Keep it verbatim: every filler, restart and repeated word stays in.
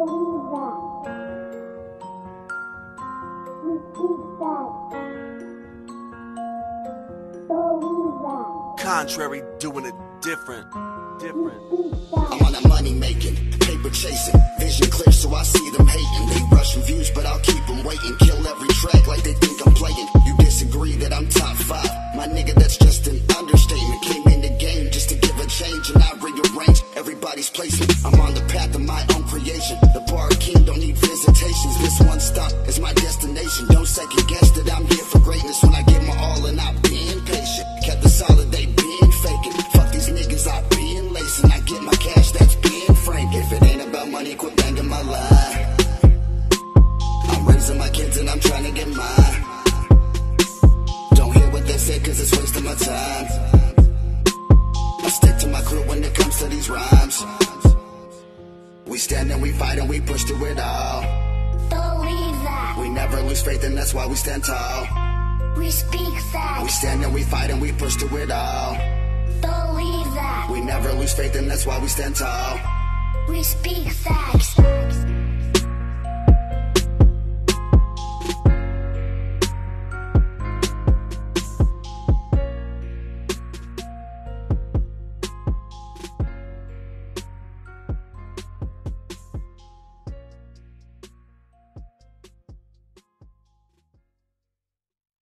Contrary, doing it different, different. I'm on that money making, paper chasing, vision clear so I see them hating. They rushing views but I'll keep them waiting. Kill every track like they think I'm playing. You disagree that I'm top five, my nigga, that's just an understatement. Came in the game just to give a change and I rearrange everybody's placement. I'm on the path of my own creation. The bar king don't need visitations. This one stop is my destination. Don't second guess that I'm here for greatness. When I give my all and I've been patient, kept the solid, they been faking. Fuck these niggas, I been lacing. I get my cash, that's being frank. If it ain't about money, quit banging my line. I'm raising my kids and I'm trying to get mine. Don't hear what they say cause it's wasting my time. I stick to my crew when it comes to these rhymes. We stand and we fight and we push through it all. Believe that. We never lose faith and that's why we stand tall. We speak facts. We stand and we fight and we push through it all. Believe that. We never lose faith and that's why we stand tall. We speak facts.